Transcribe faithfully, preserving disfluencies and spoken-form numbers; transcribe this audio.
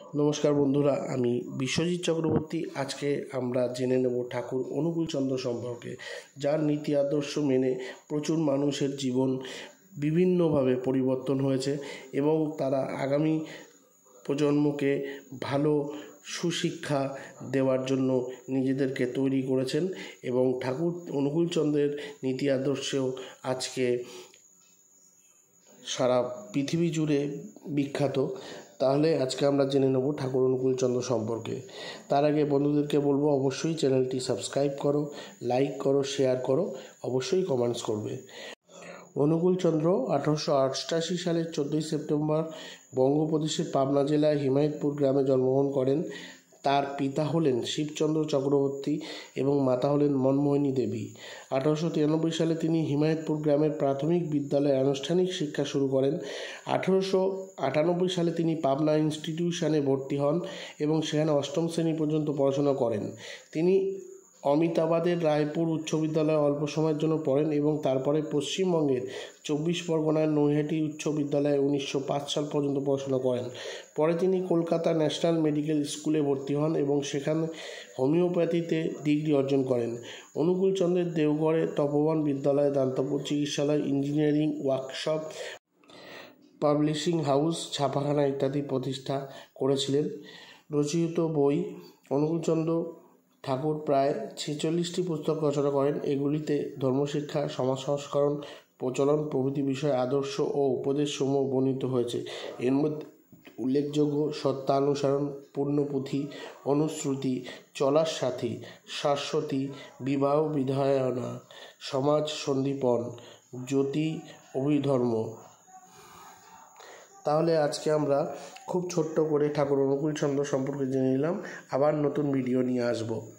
নমস্কার বন্ধুরা, আমি বিশ্বজিৎ চক্রবর্তী। আজকে আমরা জেনে নেব ঠাকুর অনুকূলচন্দ্র সম্পর্কে, যার নীতি আদর্শ মেনে প্রচুর মানুষের জীবন বিভিন্নভাবে পরিবর্তন হয়েছে এবং তারা আগামী প্রজন্মকে ভালো সুশিক্ষা দেওয়ার জন্য নিজেদেরকে তৈরি করেছেন এবং ঠাকুর অনুকূলচন্দ্রের নীতি আদর্শেও আজকে সারা পৃথিবী জুড়ে বিখ্যাত। তাহলে আজকে আমরা জেনে নেব ঠাকুর অনুকূলচন্দ্র সম্পর্কে। তার আগে বন্ধুদেরকে বলবো, অবশ্যই চ্যানেলটি সাবস্ক্রাইব করো, লাইক করো, শেয়ার করো, অবশ্যই কমেন্টস করবে। অনুকূলচন্দ্র আঠারোশো অষ্টাশি সালের চোদ্দোই সেপ্টেম্বর বঙ্গপ্রদেশের পাবনা জেলায় হিমায়তপুর গ্রামে জন্মগ্রহণ করেন। তার পিতা হলেন শিবচন্দ্র চক্রবর্তী এবং মাতা হলেন মনমোহিনী দেবী। আঠারোশো তিরানব্বই সালে তিনি হিমায়তপুর গ্রামের প্রাথমিক বিদ্যালয়ে আনুষ্ঠানিক শিক্ষা শুরু করেন। আঠারোশো আটানব্বই সালে তিনি পাবনা ইনস্টিটিউশনে ভর্তি হন এবং সেখানে অষ্টম শ্রেণী পর্যন্ত পড়াশোনা করেন। তিনি অমিতাবাদের রায়পুর উচ্চ বিদ্যালয়ে অল্প সময়ের জন্য পড়েন এবং তারপরে পশ্চিমবঙ্গের চব্বিশ পরগনার নৈহাটি উচ্চ বিদ্যালয়ে উনিশশো পাঁচ সাল পর্যন্ত পড়াশোনা করেন। পরে তিনি কলকাতা ন্যাশনাল মেডিকেল স্কুলে ভর্তি হন এবং সেখানে হোমিওপ্যাথিতে ডিগ্রি অর্জন করেন। অনুকূলচন্দ্রের দেওঘরে তপোবন বিদ্যালয়, দাতব্য চিকিৎসালয়, ইঞ্জিনিয়ারিং ওয়ার্কশপ, পাবলিশিং হাউস, ছাপাখানা ইত্যাদি প্রতিষ্ঠা করেছিলেন। রচিত বই: অনুকূলচন্দ্র ঠাকুর প্রায় ছেচল্লিশটি পুস্তক রচনা করেন। এগুলিতে ধর্মশিক্ষা, সমাজ সংস্করণ, প্রচলন প্রভৃতি বিষয়ে আদর্শ ও উপদেশসমূহ বর্ণিত হয়েছে। এর মধ্যে উল্লেখযোগ্য সত্যানুসরণ, পুণ্যপুঁথি, অনুশ্রুতি, চলার সাথী, শাশ্বতী, বিবাহ বিধায়না, সমাজ সন্দীপন, জ্যোতি অভিধর্ম। তাহলে আজকে আমরা খুব ছোট্ট করে ঠাকুর অনুকূলচন্দ্র সম্পর্কে জেনে নিলাম। আবার নতুন ভিডিও নিয়ে আসবো।